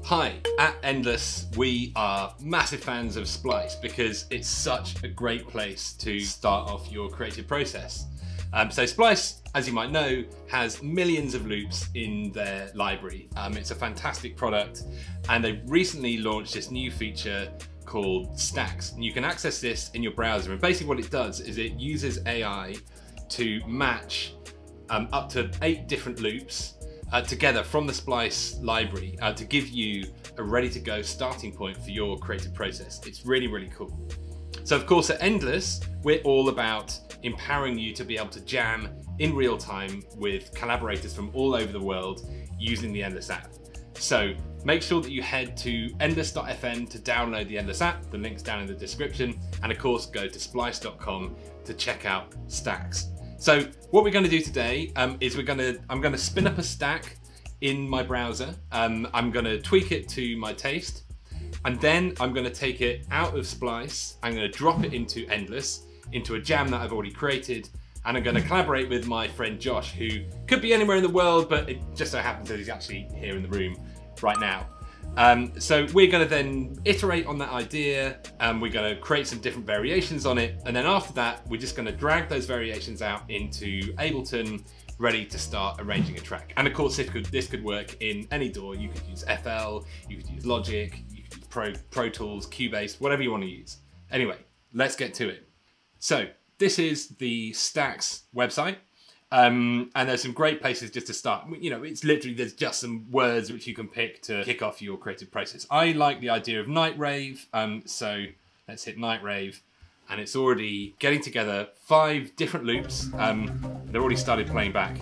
Hi, at Endless, we are massive fans of Splice because it's such a great place to start off your creative process. So Splice, as you might know, has millions of loops in their library. It's a fantastic product, and they've recently launched this new feature called Stacks. And you can access this in your browser, and basically what it does is it uses AI to match up to 8 different loops together from the Splice library to give you a ready-to-go starting point for your creative process. It's really, really cool. So of course at Endless, we're all about empowering you to be able to jam in real time with collaborators from all over the world using the Endless app. So make sure that you head to endless.fm to download the Endless app. The link's down in the description. And of course, go to splice.com to check out Stacks. So what we're going to do today is I'm going to spin up a stack in my browser. I'm going to tweak it to my taste, and then I'm going to take it out of Splice. I'm going to drop it into Endless, into a jam that I've already created, and I'm going to collaborate with my friend Josh, who could be anywhere in the world, but it just so happens that he's actually here in the room right now. So we're going to then iterate on that idea, and we're going to create some different variations on it, and then after that we're just going to drag those variations out into Ableton, ready to start arranging a track. And of course this could work in any DAW. You could use FL, you could use Logic, you could use Pro Tools, Cubase, whatever you want to use. Anyway, let's get to it. So this is the Stacks website. And there's some great places just to start. You know, it's literally, there's just some words which you can pick to kick off your creative process. I like the idea of night rave. So let's hit night rave, and it's already getting together 5 different loops. They've already started playing back.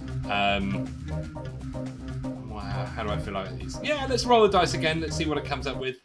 Wow, how do I feel like these? Yeah, let's roll the dice again. Let's see what it comes up with.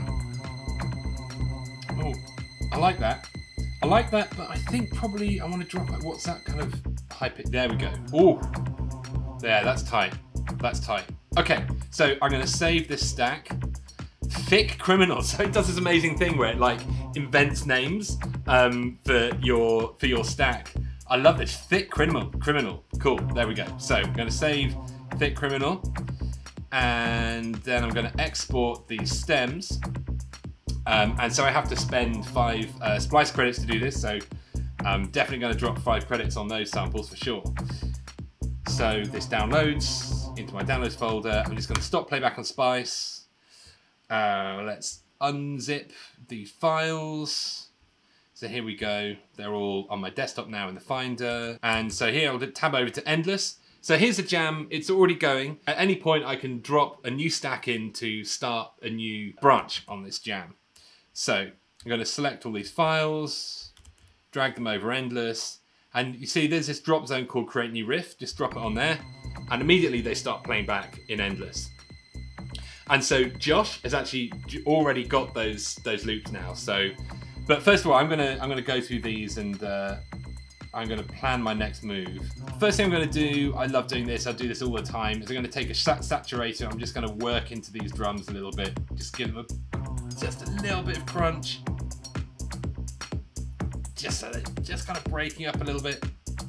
Oh, I like that. I like that, but I think probably I want to drop it. What's that kind of high pitch? There we go. Oh, there, that's tight. That's tight. Okay, so I'm going to save this stack. Thick Criminal. So it does this amazing thing where it like invents names for your stack. I love this. Thick Criminal. Cool. There we go. So I'm going to save Thick Criminal, and then I'm going to export these stems. And so I have to spend 5 Splice credits to do this, so I'm definitely going to drop 5 credits on those samples for sure. So this downloads into my downloads folder. I'm just going to stop playback on Splice. Let's unzip the files. So here we go. They're all on my desktop now in the Finder. And so here I'll tab over to Endless. So here's the jam, it's already going. At any point I can drop a new stack in to start a new branch on this jam. So I'm going to select all these files, drag them over Endless, and you see there's this drop zone called Create New Riff. Just drop it on there, and immediately they start playing back in Endless. And so Josh has actually already got those loops now. So, but first of all, I'm gonna go through these, and I'm going to plan my next move. First thing I'm going to do, I love doing this, I do this all the time, is I'm going to take a saturator. I'm just going to work into these drums a little bit. Just give them just a little bit of crunch. Just so they're just kind of breaking up a little bit.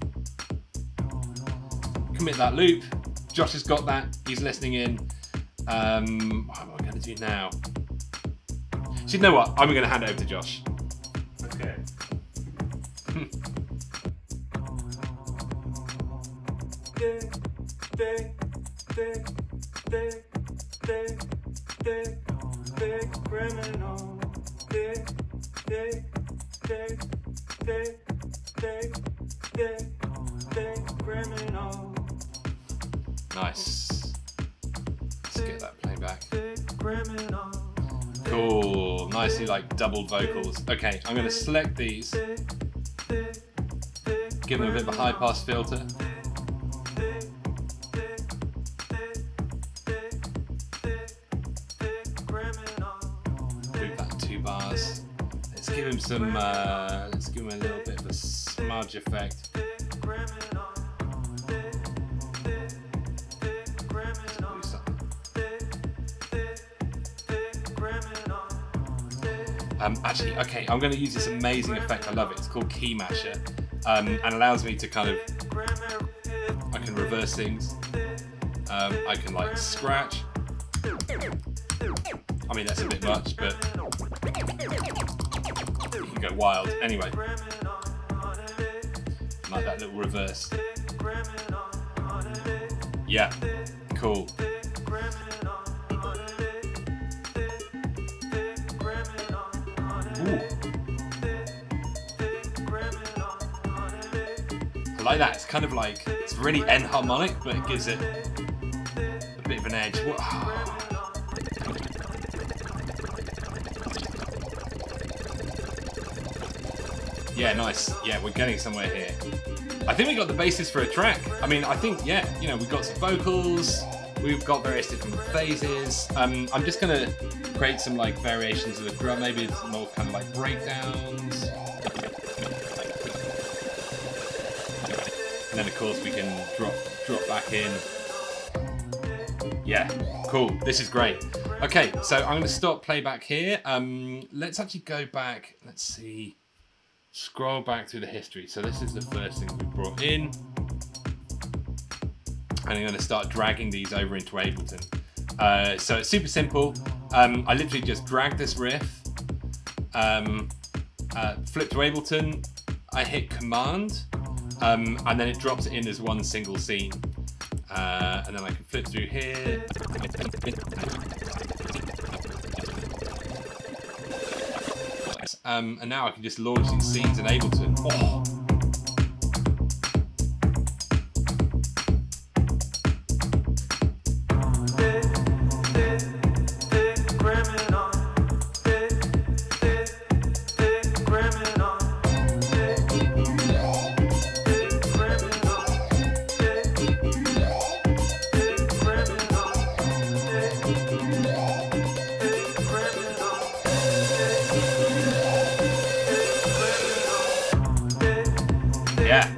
Commit that loop. Josh has got that, he's listening in. What am I going to do now? So you know what, I'm going to hand it over to Josh. Okay. Criminal. Criminal. Nice. Let's get that playing back. Cool. Nicely like doubled vocals. Okay, I'm going to select these. Give them a bit of a high pass filter. Move that 2 bars. Let's give him some. Let's give him a little bit of a smudge effect. Actually, okay, I'm going to use this amazing effect. I love it. It's called Key Masher, and allows me to kind of. I can reverse things. I can like scratch. I mean, that's a bit much, but you can go wild. Anyway, like that little reverse. Yeah, cool. Ooh. I like that. It's kind of like, it's really enharmonic, but it gives it a bit of an edge. Yeah, nice. Yeah, we're getting somewhere here. I think we got the basis for a track. I mean, I think, yeah, you know, we've got some vocals, we've got various different phases. I'm just gonna create some like variations of the drum, maybe it's more kind of like breakdowns. And then of course we can drop back in. Yeah, cool, this is great. Okay, so I'm gonna stop playback here. Let's actually go back, let's see. Scroll back through the history. So this is the first thing we brought in. And I'm going to start dragging these over into Ableton. So it's super simple. I literally just drag this riff, flip to Ableton, I hit Command, and then it drops it in as one single scene. And then I can flip through here. And now I can just launch these scenes in Ableton. Oh. Yeah.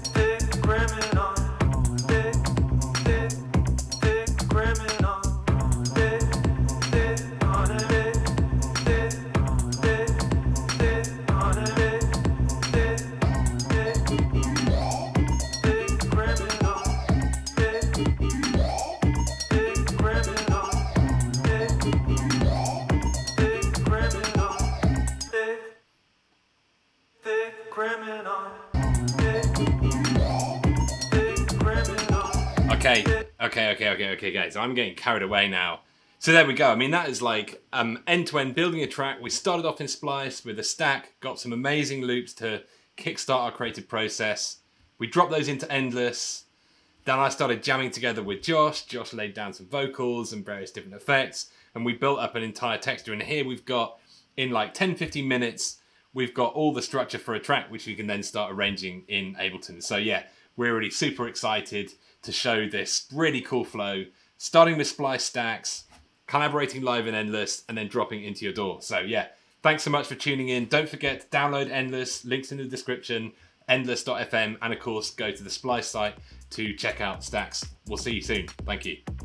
Okay, guys, I'm getting carried away now. So there we go. I mean, that is like end-to-end building a track. We started off in Splice with a stack, got some amazing loops to kickstart our creative process. We dropped those into Endless. Then I started jamming together with Josh. Josh laid down some vocals and various different effects, and we built up an entire texture. And here we've got, in like 10-15 minutes, we've got all the structure for a track, which we can then start arranging in Ableton. So yeah, we're really super excited to show this really cool flow, starting with Splice stacks, collaborating live in Endless, and then dropping into your DAW. So yeah, thanks so much for tuning in. Don't forget to download Endless, links in the description, endless.fm, and of course go to the Splice site to check out stacks. We'll see you soon. Thank you.